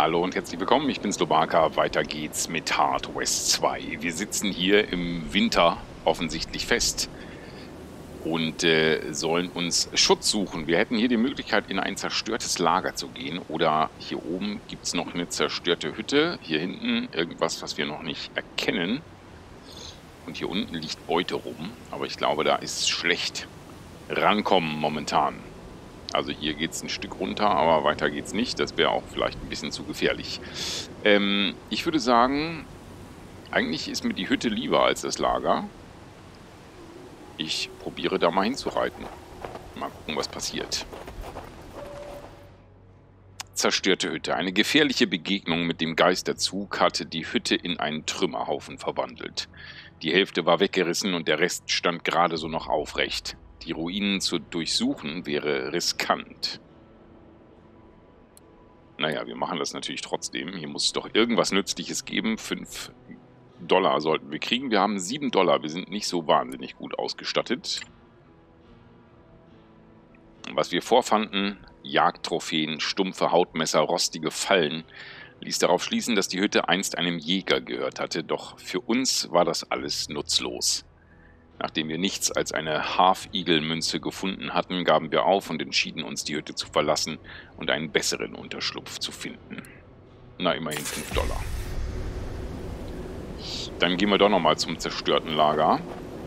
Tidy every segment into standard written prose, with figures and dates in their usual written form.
Hallo und herzlich willkommen, ich bin Slobaka, weiter geht's mit Hard West 2. Wir sitzen hier im Winter offensichtlich fest und sollen uns Schutz suchen. Wir hätten hier die Möglichkeit, in ein zerstörtes Lager zu gehen, oder hier oben gibt es noch eine zerstörte Hütte, hier hinten irgendwas, was wir noch nicht erkennen. Und hier unten liegt Beute rum, aber ich glaube, da ist schlecht rankommen momentan. Also hier geht es ein Stück runter, aber weiter geht's nicht. Das wäre auch vielleicht ein bisschen zu gefährlich. Ich würde sagen, eigentlich ist mir die Hütte lieber als das Lager. Ich probiere da mal hinzureiten. Mal gucken, was passiert. Zerstörte Hütte. Eine gefährliche Begegnung mit dem Geisterzug hatte die Hütte in einen Trümmerhaufen verwandelt. Die Hälfte war weggerissen und der Rest stand gerade so noch aufrecht. Die Ruinen zu durchsuchen wäre riskant. Naja, wir machen das natürlich trotzdem. Hier muss es doch irgendwas Nützliches geben. 5 Dollar sollten wir kriegen. Wir haben 7 Dollar. Wir sind nicht so wahnsinnig gut ausgestattet. Was wir vorfanden, Jagdtrophäen, stumpfe Hautmesser, rostige Fallen, ließ darauf schließen, dass die Hütte einst einem Jäger gehört hatte. Doch für uns war das alles nutzlos. Nachdem wir nichts als eine Half-Eagle-Münze gefunden hatten, gaben wir auf und entschieden uns, die Hütte zu verlassen und einen besseren Unterschlupf zu finden. Na, immerhin 5 Dollar. Dann gehen wir doch nochmal zum zerstörten Lager.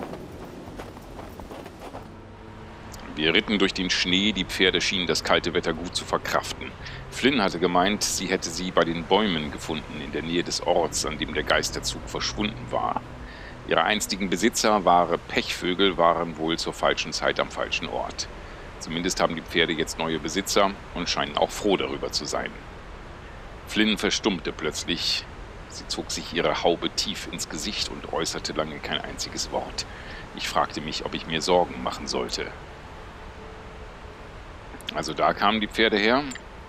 Wir ritten durch den Schnee, die Pferde schienen das kalte Wetter gut zu verkraften. Flynn hatte gemeint, sie hätte sie bei den Bäumen gefunden, in der Nähe des Orts, an dem der Geisterzug verschwunden war. Ihre einstigen Besitzer, wahre Pechvögel, waren wohl zur falschen Zeit am falschen Ort. Zumindest haben die Pferde jetzt neue Besitzer und scheinen auch froh darüber zu sein. Flynn verstummte plötzlich. Sie zog sich ihre Haube tief ins Gesicht und äußerte lange kein einziges Wort. Ich fragte mich, ob ich mir Sorgen machen sollte. Also da kamen die Pferde her.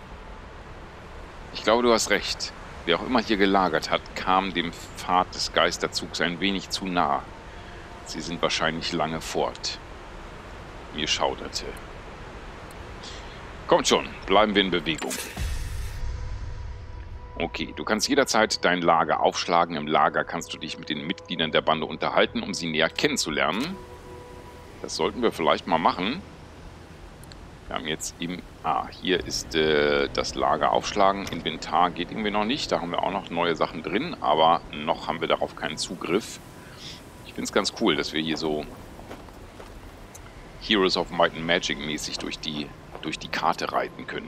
Ich glaube, du hast recht. Wer auch immer hier gelagert hat, kam dem Pfad des Geisterzugs ein wenig zu nah. Sie sind wahrscheinlich lange fort. Mir schauderte. Kommt schon, bleiben wir in Bewegung. Okay, du kannst jederzeit dein Lager aufschlagen. Im Lager kannst du dich mit den Mitgliedern der Bande unterhalten, um sie näher kennenzulernen. Das sollten wir vielleicht mal machen. Wir haben jetzt eben... hier ist das Lager aufschlagen. Inventar geht irgendwie noch nicht. Da haben wir auch noch neue Sachen drin, aber noch haben wir darauf keinen Zugriff. Ich finde es ganz cool, dass wir hier so Heroes of Might and Magic mäßig durch die Karte reiten können.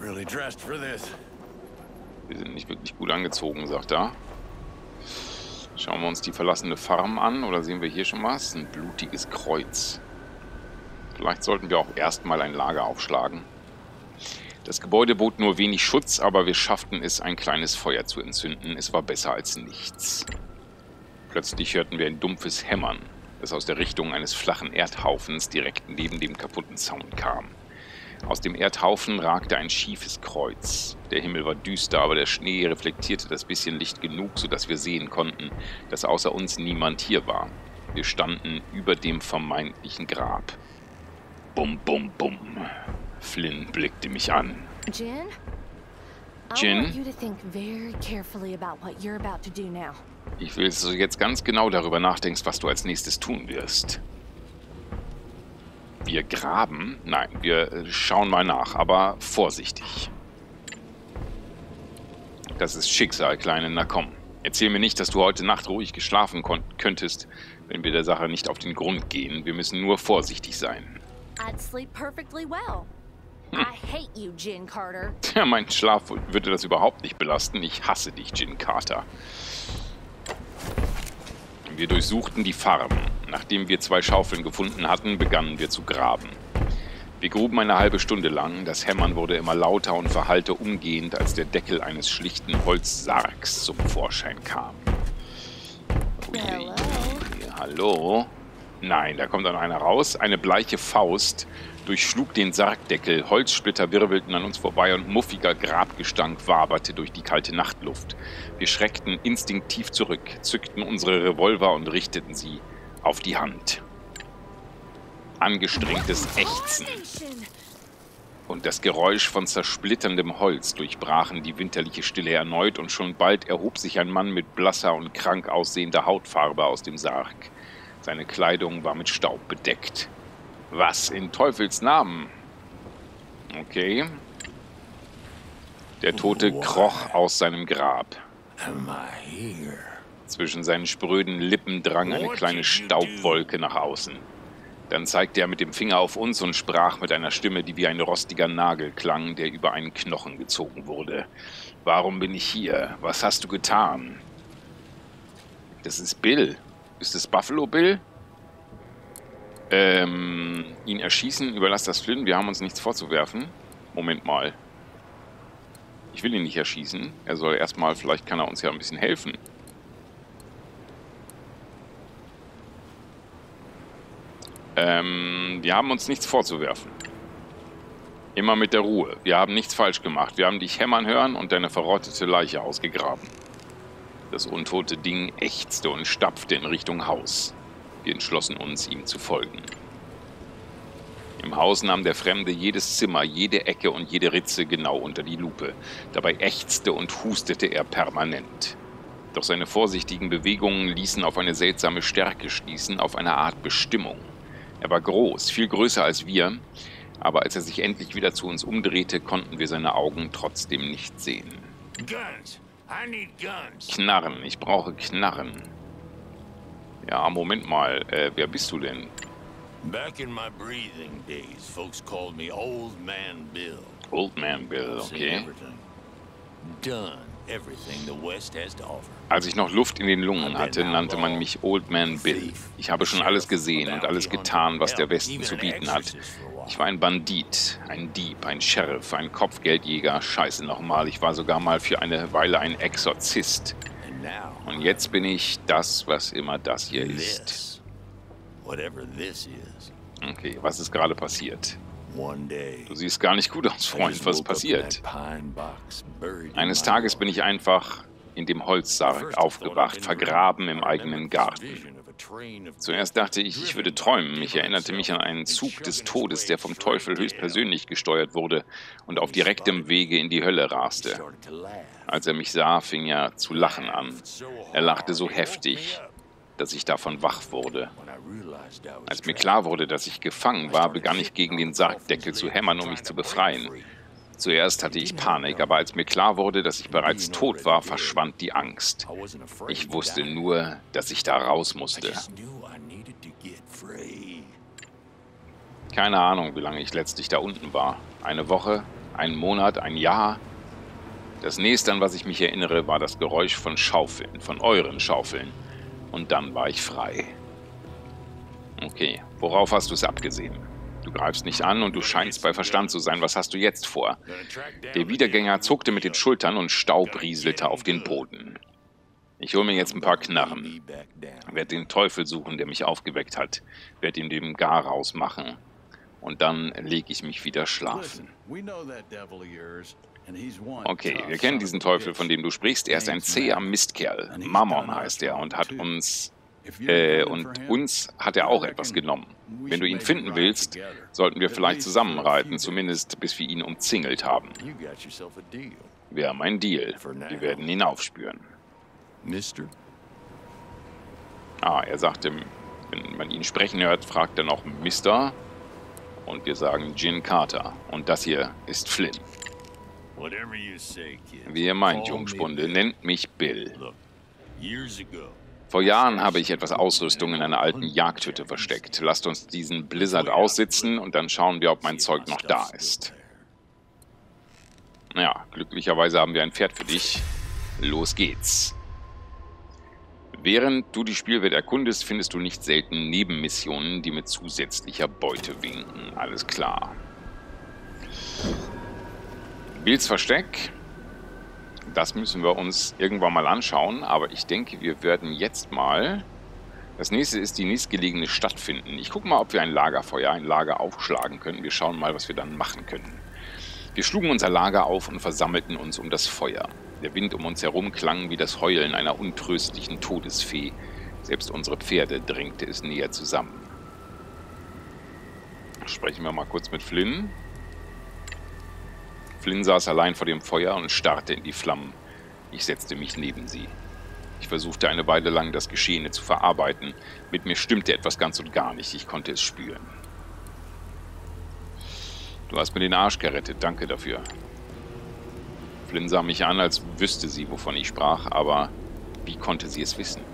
Wir sind nicht wirklich gut angezogen, sagt er. Schauen wir uns die verlassene Farm an, oder sehen wir hier schon was? Ein blutiges Kreuz. Vielleicht sollten wir auch erstmal ein Lager aufschlagen. Das Gebäude bot nur wenig Schutz, aber wir schafften es, ein kleines Feuer zu entzünden. Es war besser als nichts. Plötzlich hörten wir ein dumpfes Hämmern, das aus der Richtung eines flachen Erdhaufens direkt neben dem kaputten Zaun kam. Aus dem Erdhaufen ragte ein schiefes Kreuz. Der Himmel war düster, aber der Schnee reflektierte das bisschen Licht genug, sodass wir sehen konnten, dass außer uns niemand hier war. Wir standen über dem vermeintlichen Grab. Bum, bum, bum. Flynn blickte mich an. Jin? Jin? Ich will, dass du jetzt ganz genau darüber nachdenkst, was du als nächstes tun wirst. Wir graben? Nein, wir schauen mal nach, aber vorsichtig. Das ist Schicksal, Kleine. Na komm, erzähl mir nicht, dass du heute Nacht ruhig geschlafen könntest, wenn wir der Sache nicht auf den Grund gehen. Wir müssen nur vorsichtig sein. I'd sleep perfectly well. I hate you, Jin Carter. Ja, mein Schlaf würde das überhaupt nicht belasten. Ich hasse dich, Jin Carter. Wir durchsuchten die Farm. Nachdem wir 2 Schaufeln gefunden hatten, begannen wir zu graben. Wir gruben eine halbe Stunde lang. Das Hämmern wurde immer lauter und verhallte umgehend, als der Deckel eines schlichten Holzsargs zum Vorschein kam. Hello. Hallo? Nein, da kommt dann einer raus. Eine bleiche Faust durchschlug den Sargdeckel, Holzsplitter wirbelten an uns vorbei und muffiger Grabgestank waberte durch die kalte Nachtluft. Wir schreckten instinktiv zurück, zückten unsere Revolver und richteten sie auf die Hand. Angestrengtes Ächzen. und das Geräusch von zersplitterndem Holz durchbrachen die winterliche Stille erneut, und schon bald erhob sich ein Mann mit blasser und krank aussehender Hautfarbe aus dem Sarg. Seine Kleidung war mit Staub bedeckt. Was in Teufels Namen? Okay. Der Tote kroch aus seinem Grab. Zwischen seinen spröden Lippen drang eine kleine Staubwolke nach außen. Dann zeigte er mit dem Finger auf uns und sprach mit einer Stimme, die wie ein rostiger Nagel klang, der über einen Knochen gezogen wurde. Warum bin ich hier? Was hast du getan? Das ist Bill. Ist es Buffalo Bill? Ihn erschießen, überlass das Flynn, wir haben uns nichts vorzuwerfen. Moment mal. Ich will ihn nicht erschießen. Er soll erstmal, vielleicht kann er uns ja ein bisschen helfen. Wir haben uns nichts vorzuwerfen. Immer mit der Ruhe. Wir haben nichts falsch gemacht. Wir haben dich hämmern hören und deine verrottete Leiche ausgegraben. Das untote Ding ächzte und stapfte in Richtung Haus. Wir entschlossen uns, ihm zu folgen. Im Haus nahm der Fremde jedes Zimmer, jede Ecke und jede Ritze genau unter die Lupe. Dabei ächzte und hustete er permanent. Doch seine vorsichtigen Bewegungen ließen auf eine seltsame Stärke schließen, auf eine Art Bestimmung. Er war groß, viel größer als wir, aber als er sich endlich wieder zu uns umdrehte, konnten wir seine Augen trotzdem nicht sehen. Knarren, ich brauche Knarren. Ja, Moment mal, wer bist du denn? Back in my breathing days, folks called me Old Man Bill. Old Man Bill, okay. Done everything the West has to offer. Als ich noch Luft in den Lungen hatte, nannte man mich Old Man Bill. Ich habe schon alles gesehen und alles getan, was der Westen zu bieten hat. Ich war ein Bandit, ein Dieb, ein Sheriff, ein Kopfgeldjäger, scheiße nochmal. Ich war sogar mal für eine Weile ein Exorzist. Und jetzt bin ich das, was immer das hier ist. Okay, was ist gerade passiert? Du siehst gar nicht gut aus, Freund. Was ist passiert? Eines Tages bin ich einfach in dem Holzsarg aufgewacht, vergraben im eigenen Garten. Zuerst dachte ich, ich würde träumen. Ich erinnerte mich an einen Zug des Todes, der vom Teufel höchstpersönlich gesteuert wurde und auf direktem Wege in die Hölle raste. Als er mich sah, fing er zu lachen an. Er lachte so heftig, dass ich davon wach wurde. Als mir klar wurde, dass ich gefangen war, begann ich gegen den Sargdeckel zu hämmern, um mich zu befreien. Zuerst hatte ich Panik, aber als mir klar wurde, dass ich bereits tot war, verschwand die Angst. Ich wusste nur, dass ich da raus musste. Keine Ahnung, wie lange ich letztlich da unten war. Eine Woche, einen Monat, ein Jahr. Das nächste, an was ich mich erinnere, war das Geräusch von Schaufeln, von euren Schaufeln. Und dann war ich frei. Okay, worauf hast du es abgesehen? Du greifst nicht an und du scheinst bei Verstand zu sein. Was hast du jetzt vor? Der Wiedergänger zuckte mit den Schultern und Staub rieselte auf den Boden. Ich hole mir jetzt ein paar Knarren. Werde den Teufel suchen, der mich aufgeweckt hat. Werde ihm den Garaus machen. Und dann lege ich mich wieder schlafen. Okay, wir kennen diesen Teufel, von dem du sprichst. Er ist ein zäher Mistkerl. Mammon heißt er und hat uns hat er auch etwas genommen. Wenn du ihn finden willst, sollten wir vielleicht zusammenreiten, zumindest bis wir ihn umzingelt haben. Wir haben einen Deal. Wir werden ihn aufspüren. Er sagte, wenn man ihn sprechen hört, fragt er noch Mister. Und wir sagen Jin Carter. Und das hier ist Flynn. Wie ihr meint, Jungspunde, nennt mich Bill. Vor Jahren habe ich etwas Ausrüstung in einer alten Jagdhütte versteckt. Lasst uns diesen Blizzard aussitzen und dann schauen wir, ob mein Zeug noch da ist. Ja, glücklicherweise haben wir ein Pferd für dich. Los geht's. Während du die Spielwelt erkundest, findest du nicht selten Nebenmissionen, die mit zusätzlicher Beute winken. Alles klar. Bills Versteck. Das müssen wir uns irgendwann mal anschauen, aber ich denke, wir werden jetzt mal... Das nächste ist die nächstgelegene Stadt finden. Ich gucke mal, ob wir ein Lagerfeuer, ein Lager aufschlagen können. Wir schauen mal, was wir dann machen können. Wir schlugen unser Lager auf und versammelten uns um das Feuer. Der Wind um uns herum klang wie das Heulen einer untröstlichen Todesfee. Selbst unsere Pferde drängte es näher zusammen. Sprechen wir mal kurz mit Flynn. Flynn saß allein vor dem Feuer und starrte in die Flammen. Ich setzte mich neben sie. Ich versuchte eine Weile lang, das Geschehene zu verarbeiten. Mit mir stimmte etwas ganz und gar nicht. Ich konnte es spüren. Du hast mir den Arsch gerettet. Danke dafür. Flynn sah mich an, als wüsste sie, wovon ich sprach, aber wie konnte sie es wissen?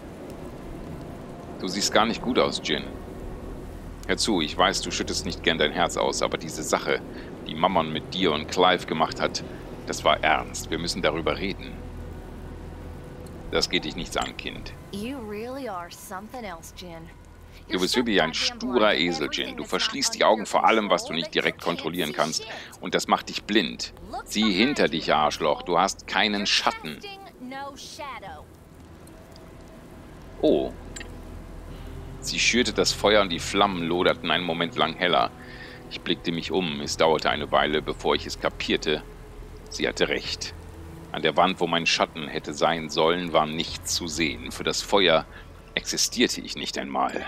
Du siehst gar nicht gut aus, Jin. Hör zu, ich weiß, du schüttest nicht gern dein Herz aus, aber diese Sache, die Mammon mit dir und Clive gemacht hat, das war ernst. Wir müssen darüber reden. Das geht dich nichts an, Kind. Du bist wirklich ein sturer Esel, Jin. Du verschließt die Augen vor allem, was du nicht direkt kontrollieren kannst. Und das macht dich blind. Sieh hinter dich, Arschloch. Du hast keinen Schatten. Oh. Sie schürte das Feuer und die Flammen loderten einen Moment lang heller. Ich blickte mich um. Es dauerte eine Weile, bevor ich es kapierte. Sie hatte recht. An der Wand, wo mein Schatten hätte sein sollen, war nichts zu sehen. Für das Feuer existierte ich nicht einmal.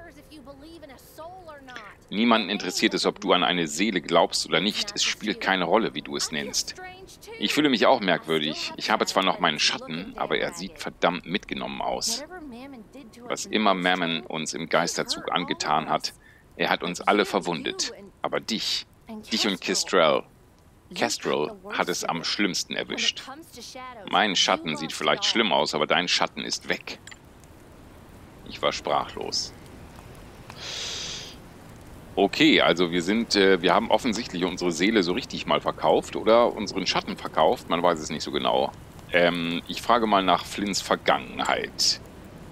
Niemanden interessiert es, ob du an eine Seele glaubst oder nicht. Es spielt keine Rolle, wie du es nennst. Ich fühle mich auch merkwürdig. Ich habe zwar noch meinen Schatten, aber er sieht verdammt mitgenommen aus. Was immer Mammon uns im Geisterzug angetan hat, er hat uns alle verwundet. Aber dich und Kestrel hat es am schlimmsten erwischt. Mein Schatten sieht vielleicht schlimm aus, aber dein Schatten ist weg. Ich war sprachlos. Okay, also wir haben offensichtlich unsere Seele so richtig mal verkauft oder unseren Schatten verkauft, man weiß es nicht so genau. Ich frage mal nach Flynns Vergangenheit.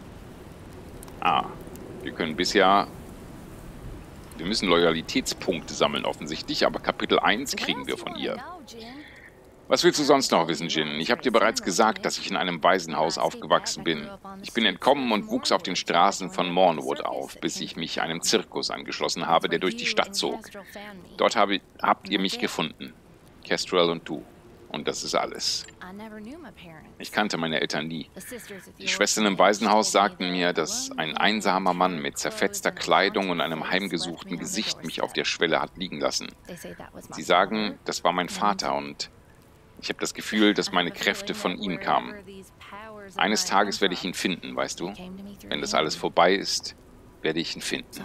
Wir müssen Loyalitätspunkte sammeln offensichtlich, aber Kapitel 1 kriegen wir von ihr. Was willst du sonst noch wissen, Jin? Ich habe dir bereits gesagt, dass ich in einem Waisenhaus aufgewachsen bin. Ich bin entkommen und wuchs auf den Straßen von Mornwood auf, bis ich mich einem Zirkus angeschlossen habe, der durch die Stadt zog. Dort habt ihr mich gefunden. Kestrel und du. Und das ist alles. Ich kannte meine Eltern nie. Die Schwestern im Waisenhaus sagten mir, dass ein einsamer Mann mit zerfetzter Kleidung und einem heimgesuchten Gesicht mich auf der Schwelle hat liegen lassen. Sie sagen, das war mein Vater und ich habe das Gefühl, dass meine Kräfte von ihm kamen. Eines Tages werde ich ihn finden, weißt du? Wenn das alles vorbei ist, werde ich ihn finden.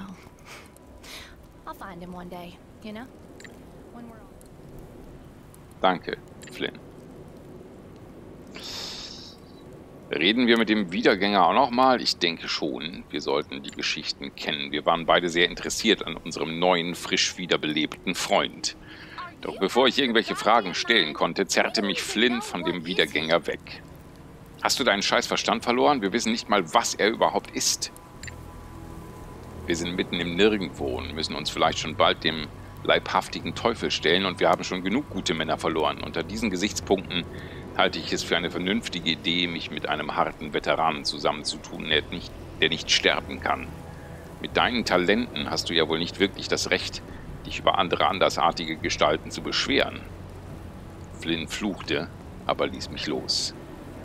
Danke, Flynn. Reden wir mit dem Wiedergänger auch nochmal? Ich denke schon. Wir sollten die Geschichten kennen. Wir waren beide sehr interessiert an unserem neuen, frisch wiederbelebten Freund. Doch bevor ich irgendwelche Fragen stellen konnte, zerrte mich Flynn von dem Wiedergänger weg. Hast du deinen scheiß Verstand verloren? Wir wissen nicht mal, was er überhaupt ist. Wir sind mitten im Nirgendwo und müssen uns vielleicht schon bald dem leibhaftigen Teufel stellen und wir haben schon genug gute Männer verloren. Unter diesen Gesichtspunkten halte ich es für eine vernünftige Idee, mich mit einem harten Veteranen zusammenzutun, der nicht sterben kann. Mit deinen Talenten hast du ja wohl nicht wirklich das Recht, dich über andere andersartige Gestalten zu beschweren. Flynn fluchte, aber ließ mich los.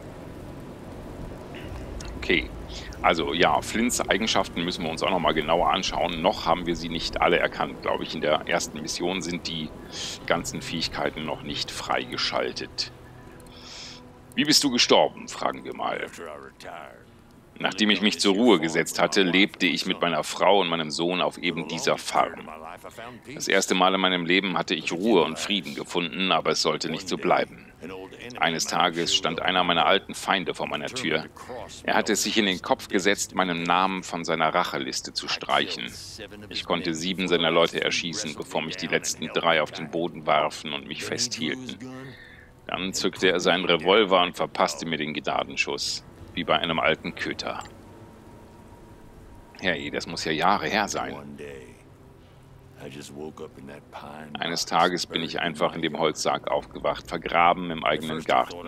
Okay, also ja, Flynns Eigenschaften müssen wir uns auch nochmal genauer anschauen. Noch haben wir sie nicht alle erkannt, glaube ich. In der ersten Mission sind die ganzen Fähigkeiten noch nicht freigeschaltet. Wie bist du gestorben, fragen wir mal. Nachdem ich mich zur Ruhe gesetzt hatte, lebte ich mit meiner Frau und meinem Sohn auf eben dieser Farm. Das erste Mal in meinem Leben hatte ich Ruhe und Frieden gefunden, aber es sollte nicht so bleiben. Eines Tages stand einer meiner alten Feinde vor meiner Tür. Er hatte es sich in den Kopf gesetzt, meinen Namen von seiner Racheliste zu streichen. Ich konnte 7 seiner Leute erschießen, bevor mich die letzten 3 auf den Boden warfen und mich festhielten. Dann zückte er seinen Revolver und verpasste mir den Gnadenschuss, wie bei einem alten Köter. Hey, das muss ja Jahre her sein. Eines Tages bin ich einfach in dem Holzsarg aufgewacht, vergraben im eigenen Garten.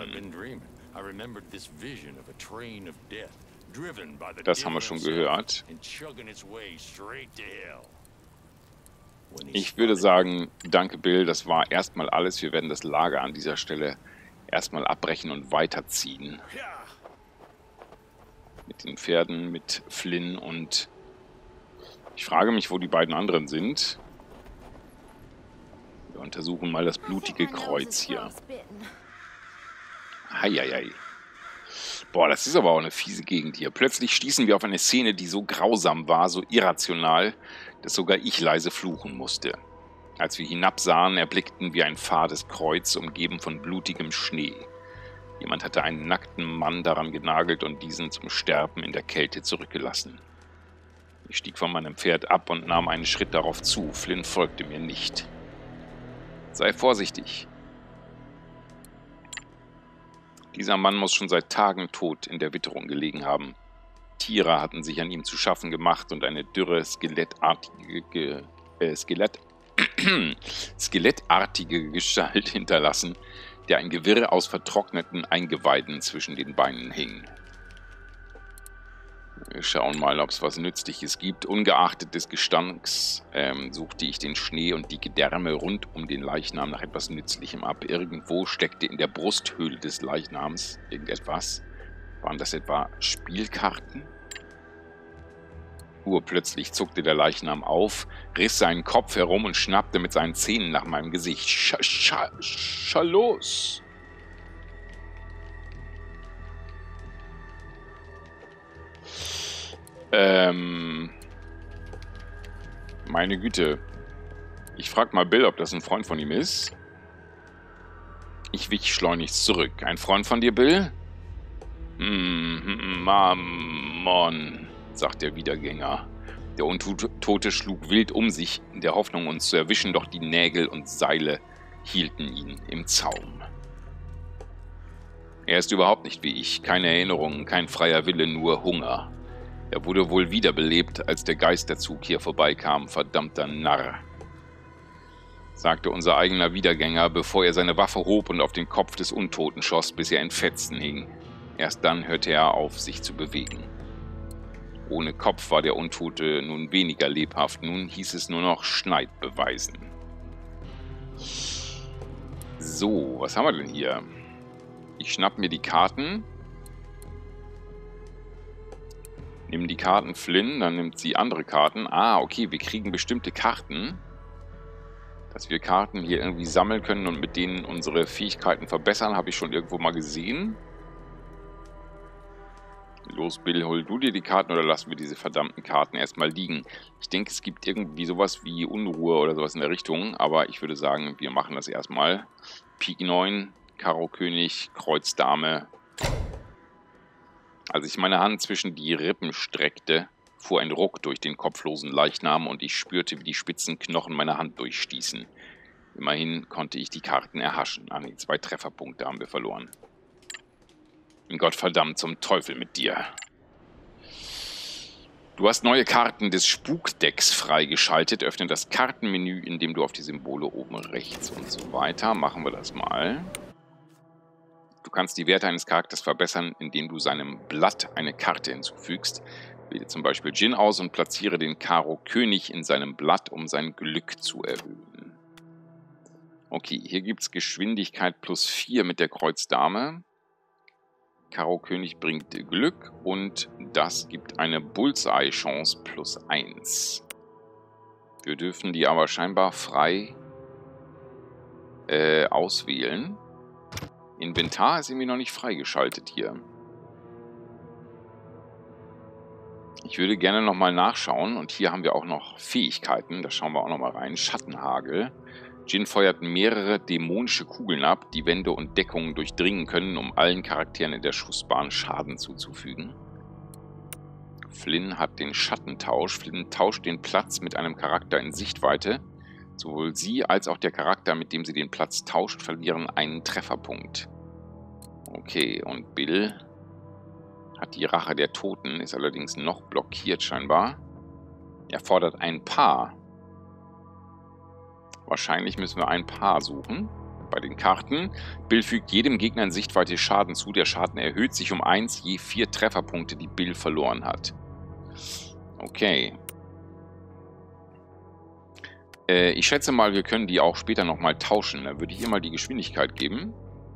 Das haben wir schon gehört. Ich würde sagen, danke Bill, das war erstmal alles. Wir werden das Lager an dieser Stelle erstmal abbrechen und weiterziehen. Mit den Pferden, mit Flynn und ich frage mich, wo die beiden anderen sind. Wir untersuchen mal das blutige Kreuz hier. Heieiei. Boah, das ist aber auch eine fiese Gegend hier. Plötzlich stießen wir auf eine Szene, die so grausam war, so irrational, dass sogar ich leise fluchen musste. Als wir hinabsahen, erblickten wir ein fades Kreuz, umgeben von blutigem Schnee. Jemand hatte einen nackten Mann daran genagelt und diesen zum Sterben in der Kälte zurückgelassen. Ich stieg von meinem Pferd ab und nahm einen Schritt darauf zu. Flynn folgte mir nicht. Sei vorsichtig. Dieser Mann muss schon seit Tagen tot in der Witterung gelegen haben. Tiere hatten sich an ihm zu schaffen gemacht und eine dürre, skelettartige Gestalt hinterlassen, der ein Gewirr aus vertrockneten Eingeweiden zwischen den Beinen hing. Wir schauen mal, ob es was Nützliches gibt. Ungeachtet des Gestanks suchte ich den Schnee und die Gedärme rund um den Leichnam nach etwas Nützlichem ab. Irgendwo steckte in der Brusthöhle des Leichnams irgendetwas. Waren das etwa Spielkarten? Urplötzlich zuckte der Leichnam auf, riss seinen Kopf herum und schnappte mit seinen Zähnen nach meinem Gesicht. Schalos! Meine Güte. Ich frag mal Bill, ob das ein Freund von ihm ist. Ich wich schleunigst zurück. Ein Freund von dir, Bill? Mammon, sagt der Wiedergänger. Der Untote schlug wild um sich, in der Hoffnung, uns zu erwischen, doch die Nägel und Seile hielten ihn im Zaum. Er ist überhaupt nicht wie ich. Keine Erinnerungen, kein freier Wille, nur Hunger. Er wurde wohl wiederbelebt, als der Geisterzug hier vorbeikam, verdammter Narr, sagte unser eigener Wiedergänger, bevor er seine Waffe hob und auf den Kopf des Untoten schoss, bis er in Fetzen hing. Erst dann hörte er auf, sich zu bewegen. Ohne Kopf war der Untote nun weniger lebhaft, nun hieß es nur noch Schneid beweisen. So, was haben wir denn hier? Ich schnapp mir die Karten. Nimm die Karten Flynn, dann nimmt sie andere Karten. Ah, okay, wir kriegen bestimmte Karten. Dass wir Karten hier irgendwie sammeln können und mit denen unsere Fähigkeiten verbessern, habe ich schon irgendwo mal gesehen. Los, Bill, hol du dir die Karten oder lassen wir diese verdammten Karten erstmal liegen. Ich denke, es gibt irgendwie sowas wie Unruhe oder sowas in der Richtung, aber ich würde sagen, wir machen das erstmal. Pik 9, Karo König, Kreuz Dame. Als ich meine Hand zwischen die Rippen streckte, fuhr ein Ruck durch den kopflosen Leichnam und ich spürte, wie die spitzen Knochen meine Hand durchstießen. Immerhin konnte ich die Karten erhaschen. Ah ne, 2 Trefferpunkte haben wir verloren. Gottverdammt zum Teufel mit dir. Du hast neue Karten des Spukdecks freigeschaltet. Öffne das Kartenmenü, indem du auf die Symbole oben rechts und so weiter. Machen wir das mal. Du kannst die Werte eines Charakters verbessern, indem du seinem Blatt eine Karte hinzufügst. Wähle zum Beispiel Djinn aus und platziere den Karo König in seinem Blatt, um sein Glück zu erhöhen. Okay, hier gibt es Geschwindigkeit +4 mit der Kreuz Dame. Karo König bringt Glück und das gibt eine Bullseye-Chance +1. Wir dürfen die aber scheinbar frei auswählen. Inventar ist irgendwie noch nicht freigeschaltet hier. Ich würde gerne nochmal nachschauen. Und hier haben wir auch noch Fähigkeiten. Da schauen wir auch nochmal rein. Schattenhagel. Djinn feuert mehrere dämonische Kugeln ab, die Wände und Deckungen durchdringen können, um allen Charakteren in der Schussbahn Schaden zuzufügen. Flynn hat den Schattentausch. Flynn tauscht den Platz mit einem Charakter in Sichtweite. Sowohl sie als auch der Charakter, mit dem sie den Platz tauscht, verlieren einen Trefferpunkt. Okay, und Bill hat die Rache der Toten, ist allerdings noch blockiert scheinbar. Er fordert ein Paar. Wahrscheinlich müssen wir ein Paar suchen. Bei den Karten. Bill fügt jedem Gegner in Sichtweite Schaden zu. Der Schaden erhöht sich um 1 je 4 Trefferpunkte, die Bill verloren hat. Okay. Ich schätze mal, wir können die auch später nochmal tauschen. Da würde ich ihr mal die Geschwindigkeit geben.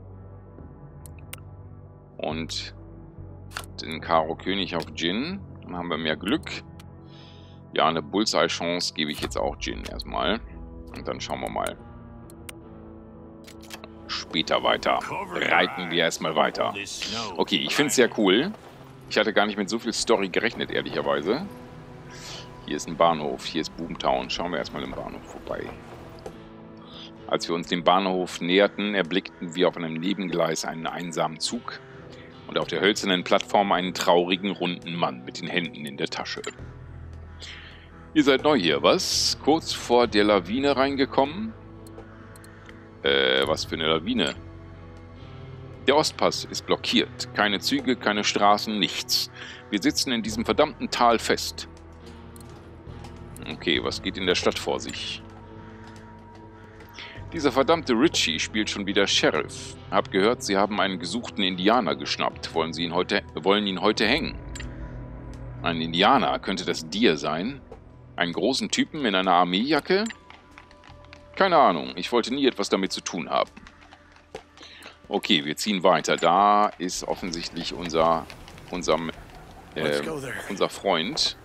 Und den Karo König auf Djinn. Dann haben wir mehr Glück. Ja, eine Bullseye-Chance gebe ich jetzt auch Djinn erstmal. Und dann schauen wir mal. Später weiter. Reiten wir erstmal weiter. Okay, ich finde es sehr cool. Ich hatte gar nicht mit so viel Story gerechnet, ehrlicherweise. Hier ist ein Bahnhof, hier ist Boomtown. Schauen wir erstmal im Bahnhof vorbei. Als wir uns dem Bahnhof näherten, erblickten wir auf einem Nebengleis einen einsamen Zug und auf der hölzernen Plattform einen traurigen, runden Mann mit den Händen in der Tasche. Ihr seid neu hier, was? Kurz vor der Lawine reingekommen? Was für eine Lawine? Der Ostpass ist blockiert. Keine Züge, keine Straßen, nichts. Wir sitzen in diesem verdammten Tal fest. Okay, was geht in der Stadt vor sich? Dieser verdammte Richie spielt schon wieder Sheriff. Hab gehört, Sie haben einen gesuchten Indianer geschnappt. Wollen ihn heute hängen? Ein Indianer, könnte das dir sein? Einen großen Typen in einer Armeejacke? Keine Ahnung, ich wollte nie etwas damit zu tun haben. Okay, wir ziehen weiter. Da ist offensichtlich unser Freund.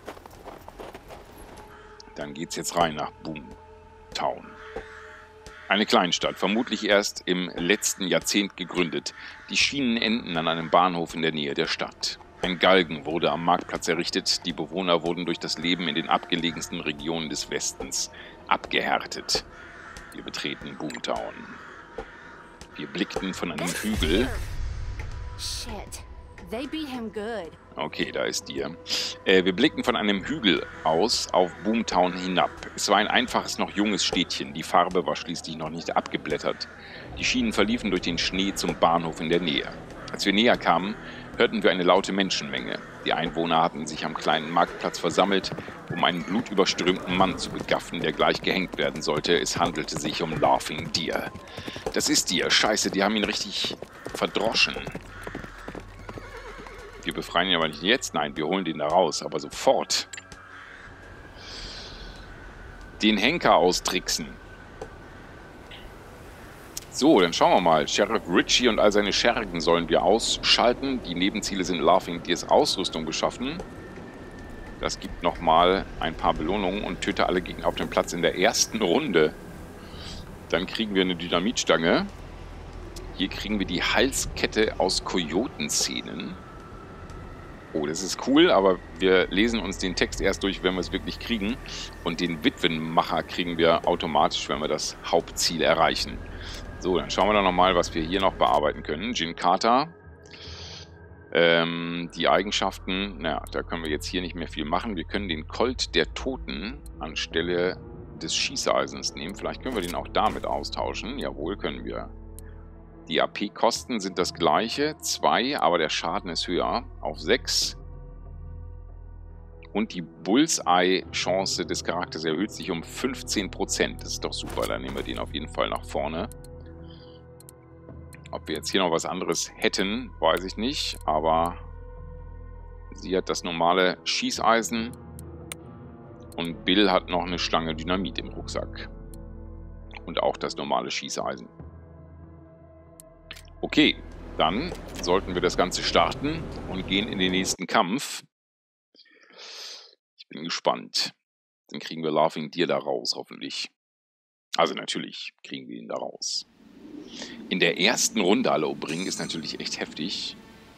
Dann geht's jetzt rein nach Boomtown. Eine Kleinstadt, vermutlich erst im letzten Jahrzehnt gegründet. Die Schienen enden an einem Bahnhof in der Nähe der Stadt. Ein Galgen wurde am Marktplatz errichtet. Die Bewohner wurden durch das Leben in den abgelegensten Regionen des Westens abgehärtet. Wir betreten Boomtown. Wir blickten von einem Hügel. Shit. They beat him good. Okay, da ist dir. Wir blickten von einem Hügel aus auf Boomtown hinab. Es war ein einfaches, noch junges Städtchen. Die Farbe war schließlich noch nicht abgeblättert. Die Schienen verliefen durch den Schnee zum Bahnhof in der Nähe. Als wir näher kamen, hörten wir eine laute Menschenmenge. Die Einwohner hatten sich am kleinen Marktplatz versammelt, um einen blutüberströmten Mann zu begaffen, der gleich gehängt werden sollte. Es handelte sich um Laughing Deer. Das ist Deer. Scheiße, die haben ihn richtig verdroschen. Wir befreien ihn aber nicht jetzt. Nein, wir holen den da raus, aber sofort. Den Henker austricksen. So, dann schauen wir mal. Sheriff Richie und all seine Schergen sollen wir ausschalten. Die Nebenziele sind Laughing Deers Ausrüstung beschaffen. Das gibt nochmal ein paar Belohnungen und töte alle Gegner auf dem Platz in der ersten Runde. Dann kriegen wir eine Dynamitstange. Hier kriegen wir die Halskette aus Kojotenzähnen. Oh, das ist cool, aber wir lesen uns den Text erst durch, wenn wir es wirklich kriegen. Und den Witwenmacher kriegen wir automatisch, wenn wir das Hauptziel erreichen. So, dann schauen wir doch nochmal, was wir hier noch bearbeiten können. Jin Carter. Die Eigenschaften, naja, da können wir jetzt hier nicht mehr viel machen. Wir können den Colt der Toten anstelle des Schießeisens nehmen. Vielleicht können wir den auch damit austauschen. Jawohl, können wir. Die AP-Kosten sind das gleiche, 2, aber der Schaden ist höher, auf 6. Und die Bullseye-Chance des Charakters erhöht sich um 15%. Das ist doch super, dann nehmen wir den auf jeden Fall nach vorne. Ob wir jetzt hier noch was anderes hätten, weiß ich nicht, aber sie hat das normale Schießeisen und Bill hat noch eine Stange Dynamit im Rucksack. Und auch das normale Schießeisen. Okay, dann sollten wir das Ganze starten und gehen in den nächsten Kampf. Ich bin gespannt. Dann kriegen wir Laughing Deer da raus, hoffentlich. Also natürlich kriegen wir ihn da raus. In der ersten Runde alle umbringen ist natürlich echt heftig.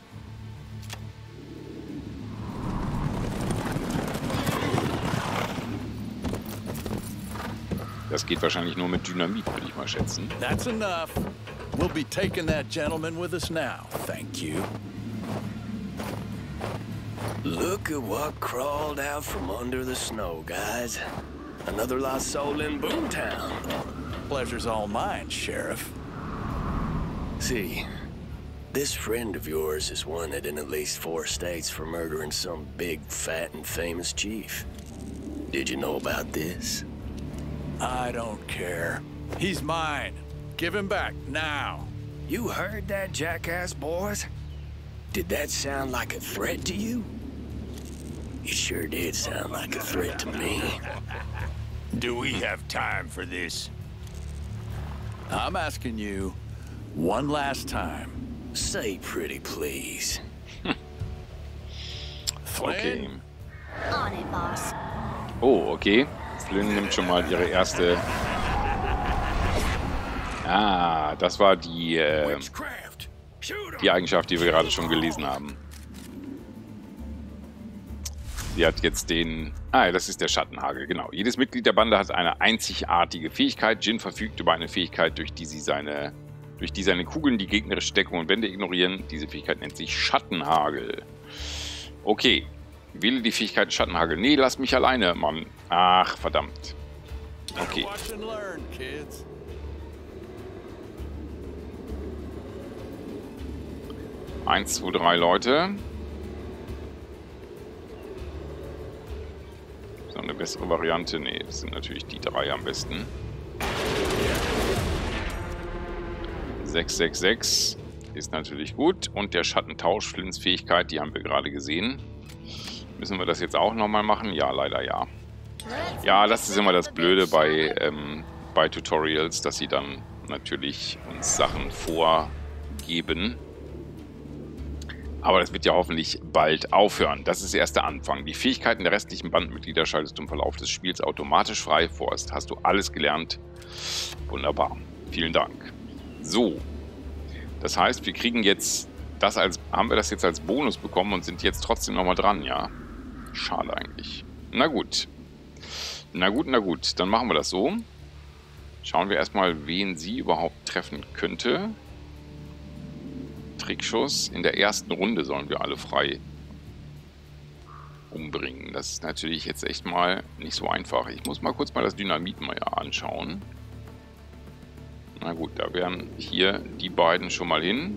Das geht wahrscheinlich nur mit Dynamit, würde ich mal schätzen. That's enough. We'll be taking that gentleman with us now. Thank you. Look at what crawled out from under the snow, guys. Another lost soul in Boomtown. Pleasure's all mine, Sheriff. See, this friend of yours is wanted in at least 4 states for murdering some big, fat, and famous chief. Did you know about this? I don't care. He's mine. Give him back, now. You heard that, jackass boys? Did that sound like a threat to you? It sure did sound like a threat to me. Do we have time for this? I'm asking you one last time. Say pretty please. Okay. On it, boss. Oh, okay. Flynn nimmt schon mal ihre erste Ah, das war die Witchcraft. Shoot 'em. die Eigenschaft, die wir gerade schon gelesen haben. Sie hat jetzt den... Ah, das ist der Schattenhagel, genau. Jedes Mitglied der Bande hat eine einzigartige Fähigkeit. Jin verfügt über eine Fähigkeit, durch die seine Kugeln die gegnerische Deckung und Wände ignorieren. Diese Fähigkeit nennt sich Schattenhagel. Okay. Wähle die Fähigkeit Schattenhagel. Nee, lass mich alleine, Mann. Ach, verdammt. Okay. Watch and learn, kids. Eins, zwei, drei Leute. So eine bessere Variante? Nee, das sind natürlich die drei am besten. 666 ist natürlich gut. Und der Schattentausch, Flints Fähigkeit, die haben wir gerade gesehen. Müssen wir das jetzt auch nochmal machen? Ja, leider ja. Ja, das ist immer das Blöde bei Tutorials, dass sie dann natürlich uns Sachen vorgeben. Aber das wird ja hoffentlich bald aufhören. Das ist erst der Anfang. Die Fähigkeiten der restlichen Bandmitglieder schaltest du im Verlauf des Spiels automatisch frei. Vorerst hast du alles gelernt. Wunderbar. Vielen Dank. So. Das heißt, wir kriegen jetzt das haben wir das jetzt als Bonus bekommen und sind jetzt trotzdem nochmal dran, ja? Schade eigentlich. Na gut. Na gut, na gut. Dann machen wir das so. Schauen wir erstmal, wen sie überhaupt treffen könnte. Trickschuss. In der ersten Runde sollen wir alle frei umbringen. Das ist natürlich jetzt echt mal nicht so einfach. Ich muss mal kurz das Dynamit mal anschauen. Na gut, da wären hier die beiden schon mal hin.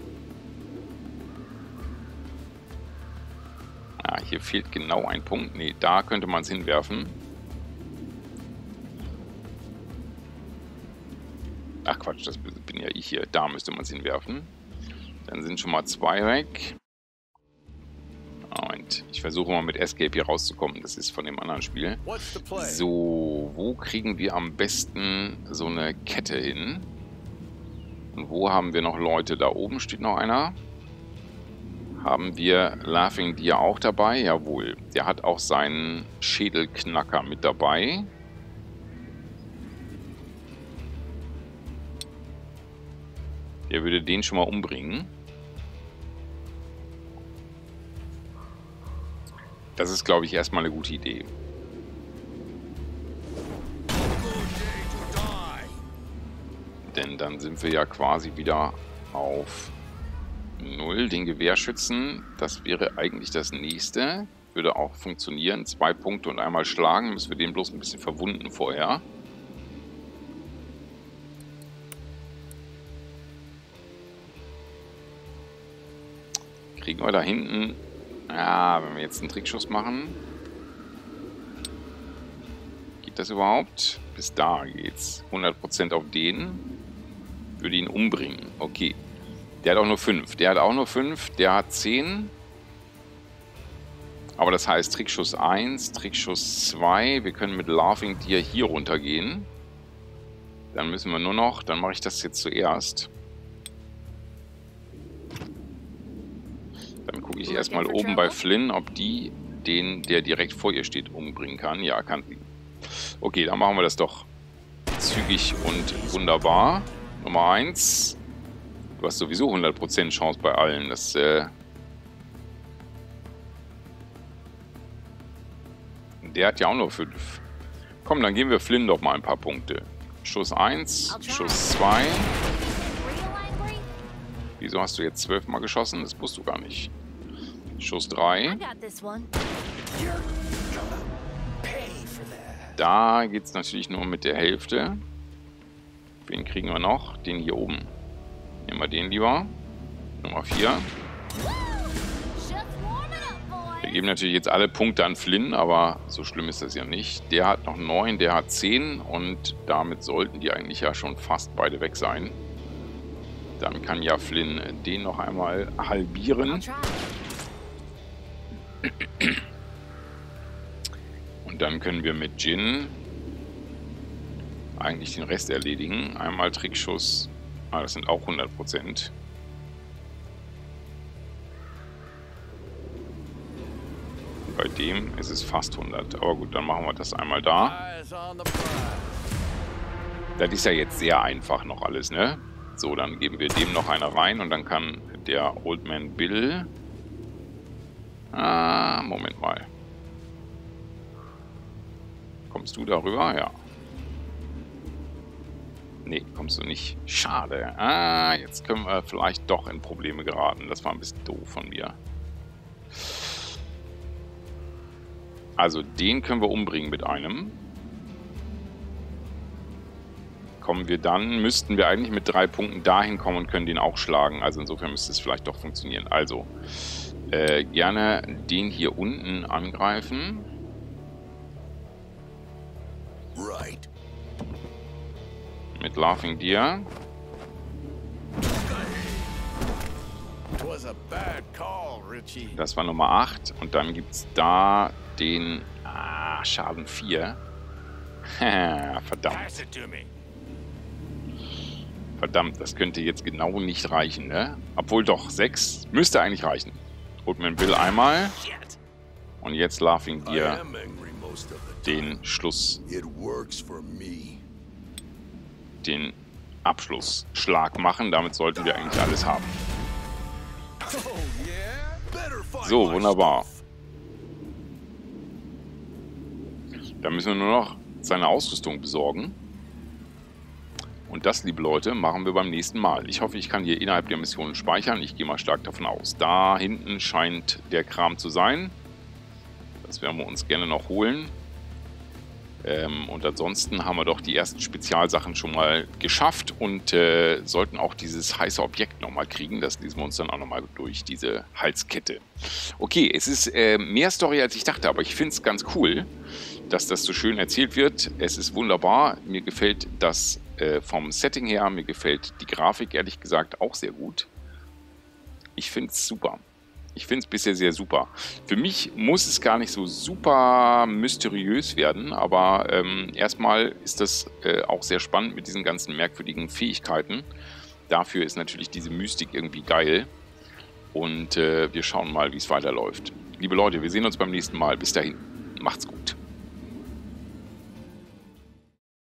Ja, hier fehlt genau ein Punkt. Ne, da könnte man es hinwerfen. Ach Quatsch, das bin ja ich hier. Da müsste man es hinwerfen. Dann sind schon mal zwei weg. Moment, ich versuche mal mit Escape hier rauszukommen. Das ist von dem anderen Spiel. So, wo kriegen wir am besten so eine Kette hin? Und wo haben wir noch Leute? Da oben steht noch einer. Haben wir Laughing Deer auch dabei? Jawohl. Der hat auch seinen Schädelknacker mit dabei. Der würde den schon mal umbringen. Das ist, glaube ich, erstmal eine gute Idee. Denn dann sind wir ja quasi wieder auf 0. Den Gewehrschützen, das wäre eigentlich das nächste. Würde auch funktionieren. 2 Punkte und einmal schlagen. Müssen wir den bloß ein bisschen verwunden vorher. Kriegen wir da hinten... Ja, wenn wir jetzt einen Trickschuss machen. Geht das überhaupt? Bis da geht's. 100% auf den. Würde ihn umbringen. Okay. Der hat auch nur 5. Der hat auch nur 5. Der hat 10. Aber das heißt Trickschuss 1, Trickschuss 2. Wir können mit Laughing Deer hier runtergehen. Dann müssen wir nur noch... Dann mache ich das jetzt zuerst. Dann gucke ich erstmal oben bei Flynn, ob die den, der direkt vor ihr steht, umbringen kann. Ja, kann sie. Okay, dann machen wir das doch zügig und wunderbar. Nummer 1. Du hast sowieso 100% Chance bei allen. Das, der hat ja auch nur 5. Komm, dann geben wir Flynn doch mal ein paar Punkte. Schuss 1, Schuss 2. Wieso hast du jetzt 12 Mal geschossen? Das wusstest du gar nicht. Schuss 3. Da geht es natürlich nur mit der Hälfte. Wen kriegen wir noch? Den hier oben. Nehmen wir den lieber. Nummer 4. Wir geben natürlich jetzt alle Punkte an Flynn, aber so schlimm ist das ja nicht. Der hat noch 9, der hat 10 und damit sollten die eigentlich ja schon fast beide weg sein. Dann kann ja Flynn den noch einmal halbieren. Und dann können wir mit Jin eigentlich den Rest erledigen. Einmal Trickschuss. Ah, das sind auch 100%. Bei dem ist es fast 100. Aber gut, dann machen wir das einmal da. Das ist ja jetzt sehr einfach noch alles, ne? So, dann geben wir dem noch eine rein und dann kann der Old Man Bill... Moment mal. Kommst du darüber? Ja. Nee, kommst du nicht. Schade. Jetzt können wir vielleicht doch in Probleme geraten. Das war ein bisschen doof von mir. Also, den können wir umbringen mit einem. Kommen wir dann, müssten wir eigentlich mit 3 Punkten dahin kommen und können den auch schlagen. Also insofern müsste es vielleicht doch funktionieren. Also, gerne den hier unten angreifen. Right. Mit Laughing Deer. It was a bad call, Richie. Das war Nummer 8. Und dann gibt es da den... Schaden 4. Verdammt. Pass it to me. Verdammt, das könnte jetzt genau nicht reichen, ne? Obwohl doch, 6 müsste eigentlich reichen. Old Man Bill einmal. Und jetzt Laughing I Deer am angry most of the time. den Schluss, It works for me. den Abschlussschlag machen. Damit sollten wir eigentlich alles haben. Better find So, my wunderbar. stuff. Da müssen wir nur noch seine Ausrüstung besorgen. Und das, liebe Leute, machen wir beim nächsten Mal. Ich hoffe, ich kann hier innerhalb der Missionen speichern. Ich gehe mal stark davon aus. Da hinten scheint der Kram zu sein. Das werden wir uns gerne noch holen. Und ansonsten haben wir doch die ersten Spezialsachen schon mal geschafft und sollten auch dieses heiße Objekt nochmal kriegen. Das lesen wir uns dann auch nochmal durch, diese Halskette. Okay, es ist mehr Story, als ich dachte, aber ich finde es ganz cool, dass das so schön erzählt wird. Es ist wunderbar. Mir gefällt das vom Setting her, mir gefällt die Grafik ehrlich gesagt auch sehr gut. Ich finde es super. Ich finde es bisher sehr super. Für mich muss es gar nicht so super mysteriös werden, aber erstmal ist das auch sehr spannend mit diesen ganzen merkwürdigen Fähigkeiten. Dafür ist natürlich diese Mystik irgendwie geil. Und wir schauen mal, wie es weiterläuft. Liebe Leute, wir sehen uns beim nächsten Mal. Bis dahin, macht's gut.